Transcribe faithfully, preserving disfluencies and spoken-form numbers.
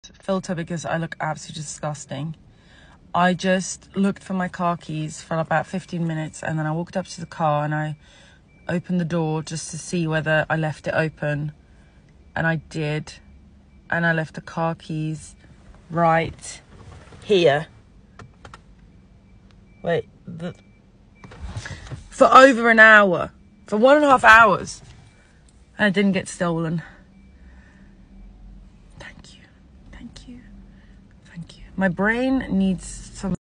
filter because I look absolutely disgusting. I just looked for my car keys for about fifteen minutes, and then I walked up to the car and I opened the door just to see whether I left it open, and I did, and I left the car keys right here. Wait, the, for over an hour, for one and a half hours, and it didn't get stolen. Thank you, thank you, thank you. My brain needs